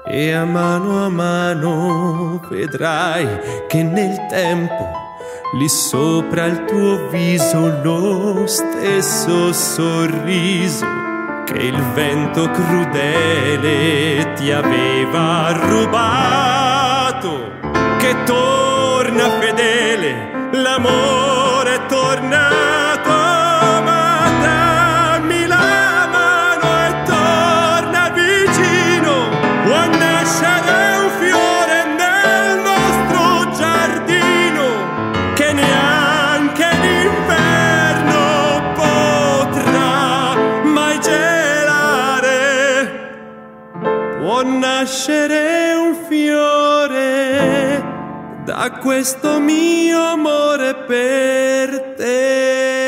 E a mano vedrai che nel tempo lì sopra il tuo viso lo stesso sorriso che il vento crudele ti aveva rubato, che torna fedele, l'amore è tornato, ma dammi la mano e torna vicino, può nascere un fiore nel nostro giardino che neanche l'inverno potrà mai gelare, può nascere un fiore da questo mio amore per te.